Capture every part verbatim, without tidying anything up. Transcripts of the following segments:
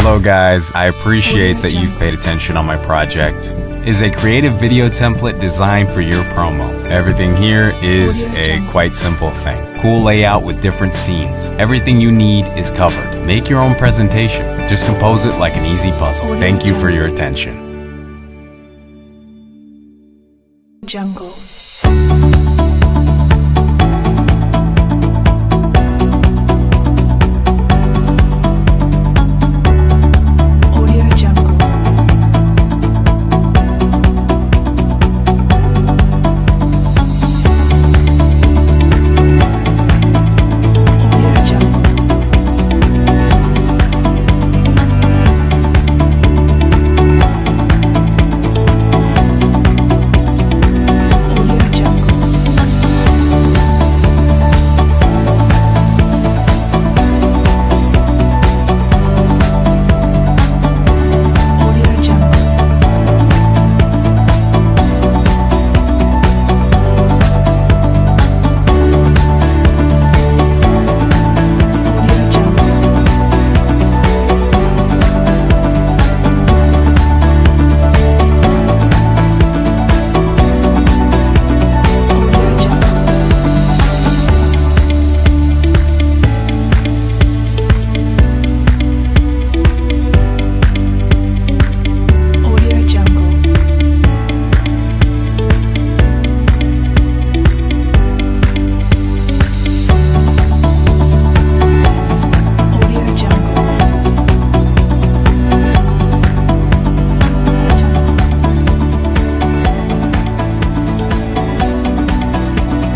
Hello guys, I appreciate that you've paid attention on my project. It's a creative video template designed for your promo. Everything here is a quite simple thing. Cool layout with different scenes. Everything you need is covered. Make your own presentation. Just compose it like an easy puzzle. Thank you for your attention. Jungle.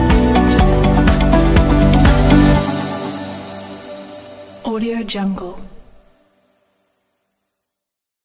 Audio Jungle.